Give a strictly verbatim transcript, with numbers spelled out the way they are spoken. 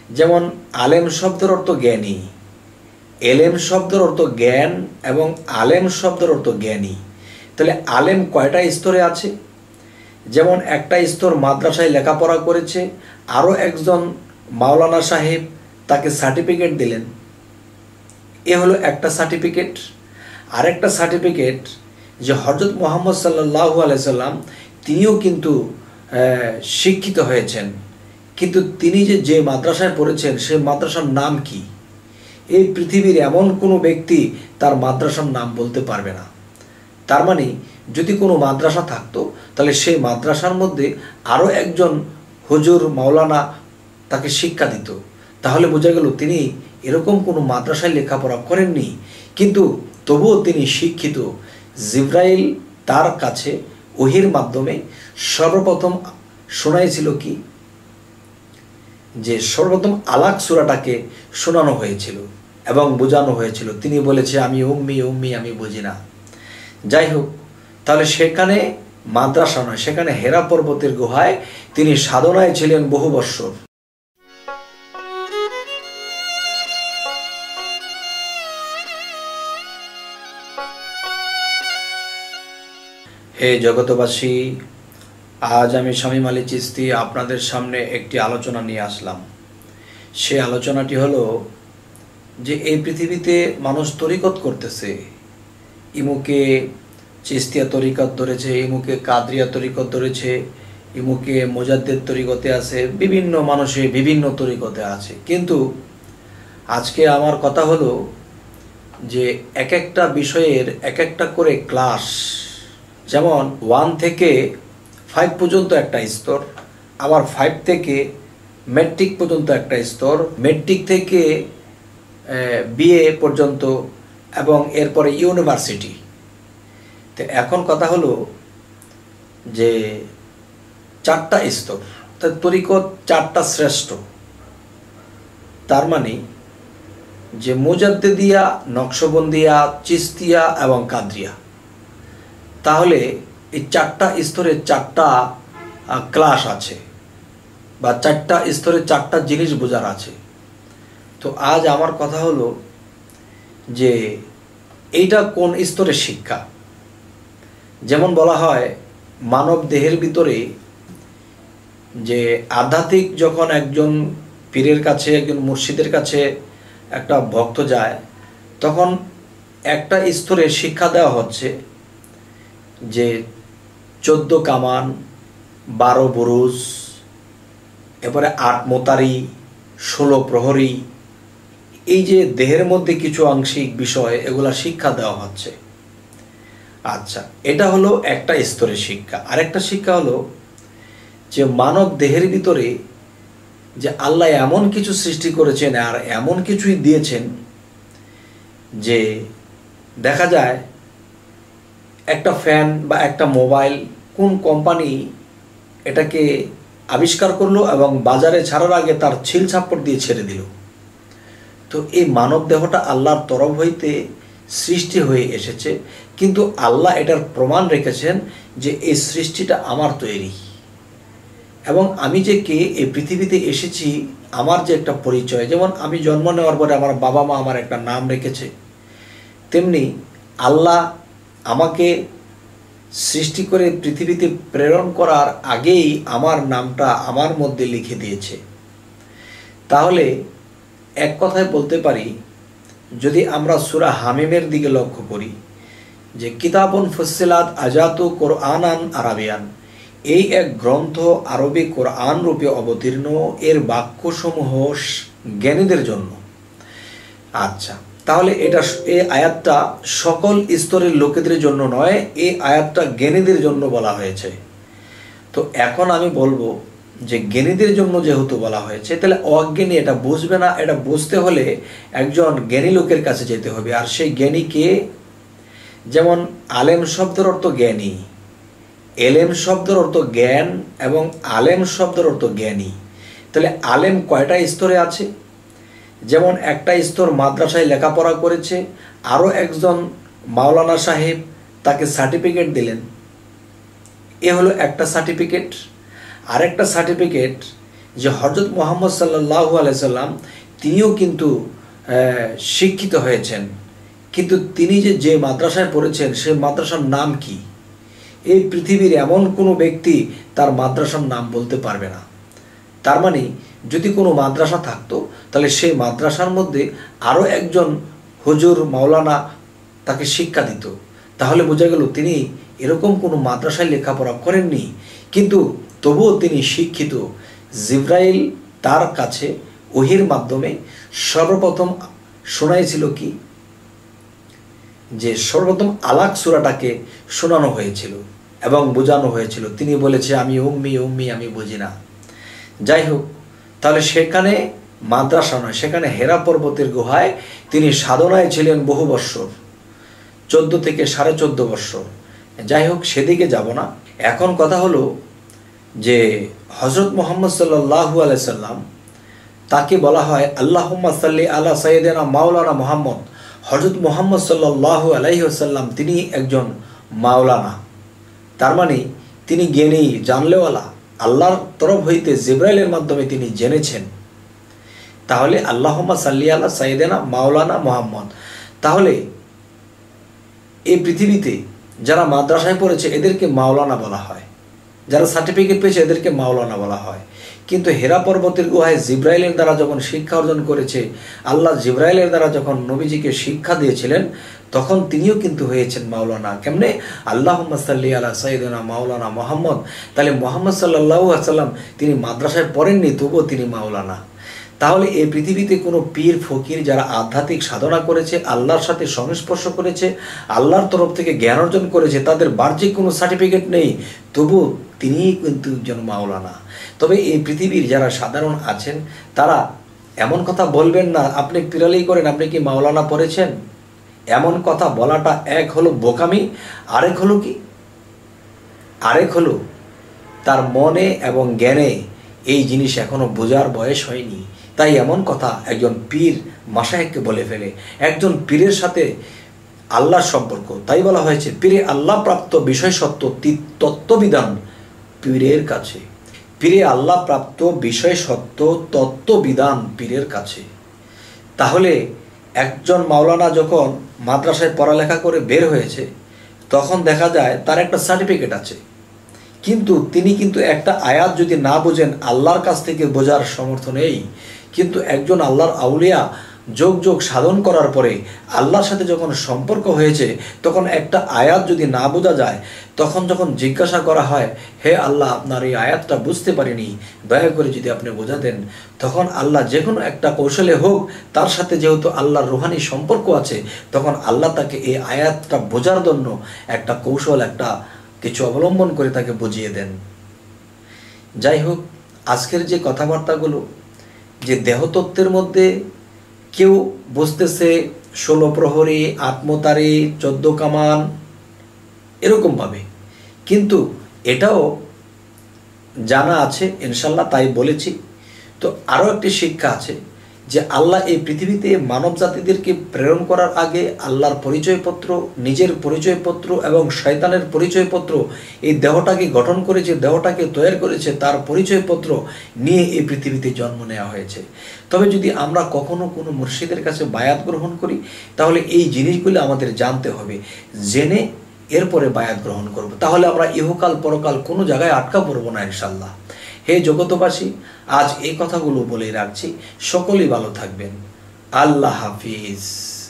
যেমন আলেম শব্দের অর্থ জ্ঞানী, এলেম শব্দের অর্থ জ্ঞান এবং আলেম শব্দের অর্থ জ্ঞানী। তাহলে আলেম কয়টা স্তরে আছে? যেমন একটা স্তর মাদ্রাসায় লেখাপড়া করেছে, আরও একজন মাওলানা সাহেব তাকে সার্টিফিকেট দিলেন, এ হলো একটা সার্টিফিকেট। আরেকটা সার্টিফিকেট যে হযরত মুহাম্মদ সাল্লাল্লাহু আলাইহি সাল্লাম তিনিও কিন্তু শিক্ষিত হয়েছেন, কিন্তু তিনি যে যে মাদ্রাসায় পড়েছেন সেই মাদ্রাসার নাম কি? এই পৃথিবীর এমন কোনো ব্যক্তি তার মাদ্রাসার নাম বলতে পারবে না। তার মানে যদি কোনো মাদ্রাসা থাকতো তাহলে সেই মাদ্রাসার মধ্যে আরও একজন হুজুর মাওলানা তাকে শিক্ষা দিত, তাহলে বোঝা গেল তিনি এরকম কোনো মাদ্রাসায় লেখাপড়া করেননি, কিন্তু তবুও তিনি শিক্ষিত। জিবরাইল তার কাছে ওহির মাধ্যমে সর্বপ্রথম শোনাইছিল কি? যে সর্বপ্রথম আলাক সূরাটাকে শোনানো হয়েছিল এবং বোঝানো হয়েছিল। তিনি বলেছে আমি উম্মি উম্মি আমি বুঝি না। যাই হোক, তাহলে সেখানে মাদ্রাসা নয়, সেখানে হেরা পর্বতের গুহায় তিনি সাধনায় ছিলেন বহু বৎসর। হে জগতবাসী, আজ আমি শামীম আলী চিশতি আপনাদের সামনে একটি আলোচনা নিয়ে আসলাম। সে আলোচনাটি হলো যে এই পৃথিবীতে মানুষ তরিকত করতেছে, ইমুকে চিশতিয়া তরিকত ধরেছে, ইমুকে কাদরিয়া তরিকত ধরেছে, ইমুকে মুজাদ্দিদ তরিকতে আছে, বিভিন্ন মানুষে বিভিন্ন তরিকতে আছে। কিন্তু আজকে আমার কথা হলো যে এক একটা বিষয়ের এক একটা করে ক্লাস, যেমন ওয়ান থেকে ফাইভ পর্যন্ত একটা স্তর, আবার ফাইভ থেকে ম্যাট্রিক পর্যন্ত একটা স্তর, ম্যাট্রিক থেকে বিএ পর্যন্ত এবং এরপরে ইউনিভার্সিটি। তো এখন কথা হলো যে চারটা স্তর, তরিকত চারটা শ্রেষ্ঠ। তার মানে যে মুজাদ্দিদিয়া, নকশবন্দিয়া, চিশতিয়া এবং কাদরিয়া, তাহলে এই চারটা স্তরে চারটা ক্লাস আছে বা চারটা স্তরে চারটা জিনিস বোঝার আছে। তো আজ আমার কথা হলো যে এইটা কোন স্তরের শিক্ষা। যেমন বলা হয় মানব দেহের ভিতরে যে আধ্যাত্মিক যখন একজন পীরের কাছে, একজন মুর্শিদের কাছে একটা ভক্ত যায়, তখন একটা স্তরে শিক্ষা দেওয়া হচ্ছে যে চোদ্দ কামান, বারো বুরুজ, এরপরে আট মোতারি, ষোলো প্রহরী, এই যে দেহের মধ্যে কিছু আংশিক বিষয়, এগুলা শিক্ষা দেওয়া হচ্ছে। আচ্ছা, এটা হলো একটা স্তরের শিক্ষা। আরেকটা শিক্ষা হলো যে মানব দেহের ভিতরে যে আল্লাহ এমন কিছু সৃষ্টি করেছেন আর এমন কিছুই দিয়েছেন যে দেখা যায় একটা ফ্যান বা একটা মোবাইল কোন কোম্পানি এটাকে আবিষ্কার করলো এবং বাজারে ছাড়ার আগে তার ছিল ছাপ্পড় দিয়ে ছেড়ে দিল। তো এই মানব দেহটা আল্লাহর তরফ হইতে সৃষ্টি হয়ে এসেছে, কিন্তু আল্লাহ এটার প্রমাণ রেখেছেন যে এই সৃষ্টিটা আমার তৈরি এবং আমি যে কে এই পৃথিবীতে এসেছি, আমার যে একটা পরিচয়। যেমন আমি জন্ম নেওয়ার পরে আমার বাবা মা আমার একটা নাম রেখেছে, তেমনি আল্লাহ আমাকে সৃষ্টি করে পৃথিবীতে প্রেরণ করার আগেই আমার নামটা আমার মধ্যে লিখে দিয়েছে। তাহলে এক কথায় বলতে পারি, যদি আমরা সূরা হামিমের দিকে লক্ষ্য করি যে কিতাবুন ফুসসিলাত আজাতু কোরআনান আরাবিয়ান, এই এক গ্রন্থ আরবি কোরআন রূপে অবতীর্ণ, এর বাক্যসমূহ জ্ঞানীদের জন্য। আচ্ছা, তাহলে এটা এই আয়াতটা সকল স্তরের লোকেদের জন্য নয়, এই আয়াতটা জ্ঞানীদের জন্য বলা হয়েছে। তো এখন আমি বলবো যে জ্ঞানীদের জন্য যেহেতু বলা হয়েছে, তাহলে অজ্ঞানী এটা বুঝবে না। এটা বুঝতে হলে একজন জ্ঞানী লোকের কাছে যেতে হবে। আর সেই জ্ঞানীকে, যেমন আলেম শব্দের অর্থ জ্ঞানী, এলেম শব্দের অর্থ জ্ঞান এবং আলেম শব্দের অর্থ জ্ঞানী। তাহলে আলেম কয়টা স্তরে আছে? যেমন একটা স্তর মাদ্রাসায় লেখাপড়া করেছে, আরও একজন মাওলানা সাহেব তাকে সার্টিফিকেট দিলেন, এ হলো একটা সার্টিফিকেট। আরেকটা সার্টিফিকেট যে হযরত মুহাম্মদ সাল্লাল্লাহু আলাইহি সাল্লাম তিনিও কিন্তু শিক্ষিত হয়েছেন, কিন্তু তিনি যে যে মাদ্রাসায় পড়েছেন সে মাদ্রাসার নাম কি? এই পৃথিবীর এমন কোনো ব্যক্তি তার মাদ্রাসার নাম বলতে পারবে না। তার মানে যদি কোনো মাদ্রাসা থাকতো তাহলে সেই মাদ্রাসার মধ্যে আরও একজন হুজুর মাওলানা তাকে শিক্ষা দিত, তাহলে বোঝা গেল তিনি এরকম কোনো মাদ্রাসায় লেখাপড়া করেননি, কিন্তু তবুও তিনি শিক্ষিত। জিব্রাইল তার কাছে ওহির মাধ্যমে সর্বপ্রথম শোনাইছিল কি? যে সর্বপ্রথম আলাক সূরাটাকে শোনানো হয়েছিল এবং বোঝানো হয়েছিল। তিনি বলেছে আমি উম্মি উম্মি আমি বুঝি না। যাই হোক, তাহলে সেখানে মাদ্রাসা নয়, সেখানে হেরা পর্বতের গুহায় তিনি সাধনায় ছিলেন বহু বৎসর, চোদ্দ থেকে সাড়ে চোদ্দ বৎসর। যাই হোক, সেদিকে যাব না। এখন কথা হলো যে হযরত মুহাম্মদ সাল্লাল্লাহু আলাইহি সাল্লাম তাকে বলা হয় আল্লাহুম্মা সাল্লি আলা সাইয়্যিদিনা মাওলানা মুহাম্মদ। হযরত মুহাম্মদ সাল্লাল্লাহু আলাইহি ওয়াসাল্লাম তিনি একজন মাওলানা, তার মানে তিনি জ্ঞানী, জানলেওয়ালা। আল্লাহর তরফ হইতে জিব্রাইলের মাধ্যমে তিনি জেনেছেন। তাহলে আল্লাহুম্মা সাল্লি আলা সাইয়্যিদিনা মাওলানা মুহাম্মদ। তাহলে এই পৃথিবীতে যারা মাদ্রাসায় পড়েছে এদেরকে মাওলানা বলা হয়, যারা সার্টিফিকেট পেয়েছে এদেরকে মাওলানা বলা হয়। কিন্তু হেরা পর্বতের গুহায় জিব্রাইলের দ্বারা যখন শিক্ষা অর্জন করেছে, আল্লাহ জিব্রাইলের দ্বারা যখন নবীজিকে শিক্ষা দিয়েছিলেন, তখন তিনিও কিন্তু হয়েছেন মাওলানা। কেমনে? আল্লাহুম্মা সাল্লি আলা সাইয়্যিদিনা মাওলানা মুহাম্মদ। তাহলে মুহাম্মদ সাল্লাল্লাহু আলাইহি ওয়াসাল্লাম তিনি মাদ্রাসায় পড়েননি, তবুও তিনি মাওলানা। তাহলে এই পৃথিবীতে কোনো পীর ফকির যারা আধ্যাত্মিক সাধনা করেছে, আল্লাহর সাথে সংস্পর্শ করেছে, আল্লাহর তরফ থেকে জ্ঞান অর্জন করেছে, তাদের বাহ্যিক কোনো সার্টিফিকেট নেই, তবু তিনিই কিন্তু একজন মাওলানা। তবে এই পৃথিবীর যারা সাধারণ আছেন তারা এমন কথা বলবেন না আপনি পিরালেই করেন আপনি কি মাওলানা পড়েছেন। এমন কথা বলাটা এক হলো বোকামি, আরেক হলো কি আরেক হলো তার মনে এবং জ্ঞানে এই জিনিস এখনো বোঝার বয়স হয়নি। তাই এমন কথা একজন পীর মাশায়েখকে বলে ফেলে। একজন পীরের সাথে আল্লাহর সম্পর্ক, তাই বলা হয়েছে পীরে আল্লাহ প্রাপ্ত বিষয় সত্য তত্ত্ববিধান পীরের কাছে। পীরে আল্লাহ প্রাপ্ত বিষয় সত্য তত্ত্ববিধান পীরের কাছে। তাহলে একজন মাওলানা যখন মাদ্রাসায় পড়ালেখা করে বের হয়েছে, তখন দেখা যায় তার একটা সার্টিফিকেট আছে, কিন্তু তিনি কিন্তু একটা আয়াত যদি না বোঝেন আল্লাহর কাছ থেকে বোঝার সামর্থ্য নেই। কিন্তু একজন আল্লাহর আউলিয়া যোগ যোগ সাধন করার পরে আল্লাহর সাথে যখন সম্পর্ক হয়েছে, তখন একটা আয়াত যদি না বোঝা যায়, তখন যখন জিজ্ঞাসা করা হয় হে আল্লাহ আপনার এই আয়াতটা বুঝতে পারিনি, দয়া করে যদি আপনি বোঝা দেন, তখন আল্লাহ যে কোনো একটা কৌশলে হোক, তার সাথে যেহেতু আল্লাহর রুহানি সম্পর্ক আছে, তখন আল্লাহ তাকে এই আয়াতটা বোঝার জন্য একটা কৌশল একটা কিছু অবলম্বন করে তাকে বুঝিয়ে দেন। যাই হোক, আজকের যে কথাবার্তাগুলো, যে দেহতত্ত্বের মধ্যে কেউ বুঝতেছে ষোলো প্রহরী, আত্মতারী, চোদ্দ কামান এরকমভাবে, কিন্তু এটাও জানা আছে ইনশাল্লাহ, তাই বলেছি। তো আরও একটি শিক্ষা আছে যে আল্লাহ এই পৃথিবীতে মানব জাতিদেরকে প্রেরণ করার আগে আল্লাহর পরিচয়পত্র, নিজের পরিচয়পত্র এবং শয়তানের পরিচয়পত্র, এই দেহটাকে গঠন করেছে, দেহটাকে তৈরি করেছে, তার পরিচয়পত্র নিয়ে এই পৃথিবীতে জন্ম নেওয়া হয়েছে। তবে যদি আমরা কখনো কোনো মুর্শিদের কাছে বায়াত গ্রহণ করি, তাহলে এই জিনিসগুলো আমাদের জানতে হবে, জেনে এরপরে বায়াত গ্রহণ করব। তাহলে আমরা ইহকাল পরকাল কোনো জায়গায় আটকা পড়ব না ইনশাল্লাহ। হে জগতবাসী, আজ এই কথাগুলো বলে রাখছি, সকলেই ভালো থাকবেন। আল্লাহ হাফিজ।